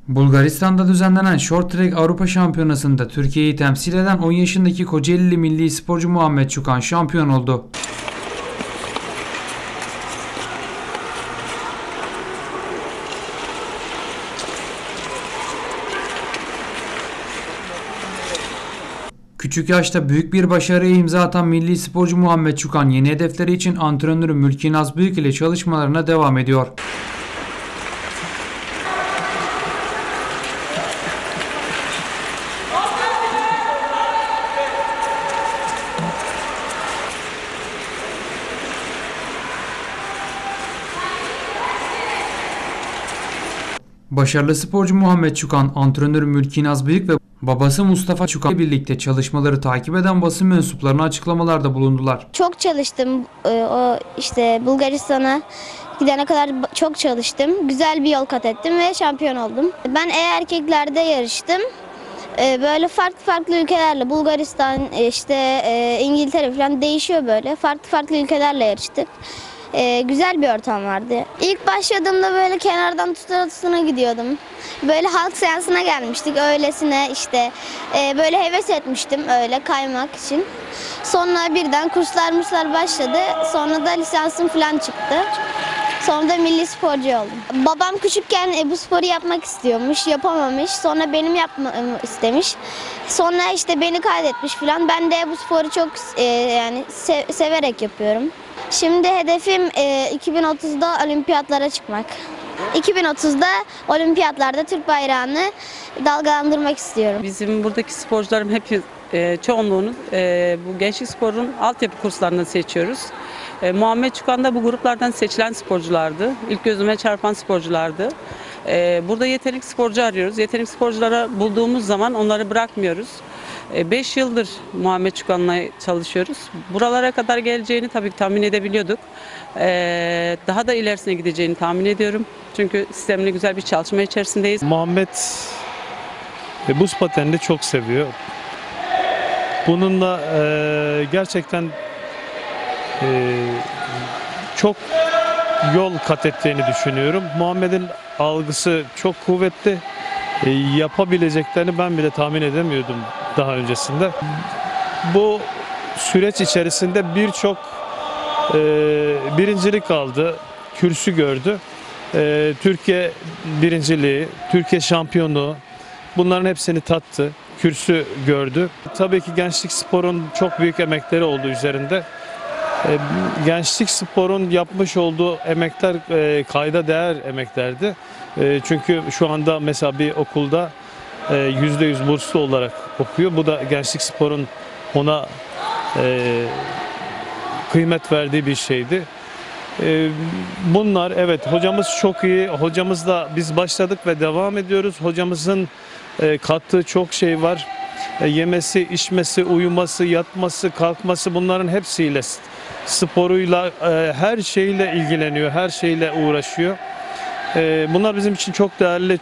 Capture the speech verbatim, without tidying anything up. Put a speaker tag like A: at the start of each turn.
A: Bulgaristan'da düzenlenen Short Track Avrupa Şampiyonası'nda Türkiye'yi temsil eden on yaşındaki Kocaelili milli sporcu Muhammed Çukan şampiyon oldu. Küçük yaşta büyük bir başarıya imza atan milli sporcu Muhammed Çukan yeni hedefleri için antrenörü Mülki Naz Büyük ile çalışmalarına devam ediyor. Başarılı sporcu Muhammed Çukan, antrenörü Mülki Naz Büyük ve babası Mustafa Çukan ile birlikte çalışmaları takip eden basın mensuplarına açıklamalarda bulundular.
B: Çok çalıştım. O işte Bulgaristan'a gidene kadar çok çalıştım. Güzel bir yol kat ettim ve şampiyon oldum. Ben e-erkeklerde yarıştım. Böyle farklı farklı ülkelerle, Bulgaristan, işte İngiltere falan değişiyor böyle. Farklı farklı ülkelerle yarıştık. Ee, güzel bir ortam vardı. İlk başladığımda böyle kenardan tutarasına gidiyordum. Böyle halk seansına gelmiştik öylesine işte e, böyle heves etmiştim öyle kaymak için. Sonra birden kurslar murslar başladı. Sonra da lisansım falan çıktı. Sonra da milli sporcu oldum. Babam küçükken e, bu sporu yapmak istiyormuş, yapamamış. Sonra benim yapmamı istemiş. Sonra işte beni kaydetmiş falan. Ben de bu sporu çok e, yani se severek yapıyorum. Şimdi hedefim e, iki bin otuzda olimpiyatlara çıkmak. iki bin otuzda olimpiyatlarda Türk bayrağını dalgalandırmak istiyorum.
C: Bizim buradaki sporcularım hep e, çoğunluğunu e, bu gençlik sporunun altyapı kurslarından seçiyoruz. E, Muhammed Çukan da bu gruplardan seçilen sporculardı. İlk gözüme çarpan sporculardı. E, burada yetenekli sporcu arıyoruz. Yetenekli sporculara bulduğumuz zaman onları bırakmıyoruz. beş yıldır Muhammed Çukan'la çalışıyoruz. Buralara kadar geleceğini tabii ki tahmin edebiliyorduk. Ee, daha da ilerisine gideceğini tahmin ediyorum. Çünkü sistemli güzel bir çalışma içerisindeyiz.
D: Muhammed e, buz patenini çok seviyor. Bununla e, gerçekten e, çok yol kat ettiğini düşünüyorum. Muhammed'in algısı çok kuvvetli. E, yapabileceklerini ben bile tahmin edemiyordum daha öncesinde. Bu süreç içerisinde birçok e, birincilik aldı, kürsü gördü. E, Türkiye birinciliği, Türkiye şampiyonluğu bunların hepsini tattı, kürsü gördü. Tabii ki gençlik sporun çok büyük emekleri oldu üzerinde. E, gençlik sporun yapmış olduğu emekler e, kayda değer emeklerdi. E, çünkü şu anda mesela bir okulda yüzde yüz burslu olarak okuyor. Bu da gençlik sporun ona e, kıymet verdiği bir şeydi. E, bunlar evet hocamız çok iyi. Hocamızla biz başladık ve devam ediyoruz. Hocamızın e, kattığı çok şey var. E, yemesi, içmesi, uyuması, yatması, kalkması bunların hepsiyle sporuyla e, her şeyle ilgileniyor. Her şeyle uğraşıyor. E, bunlar bizim için çok değerli.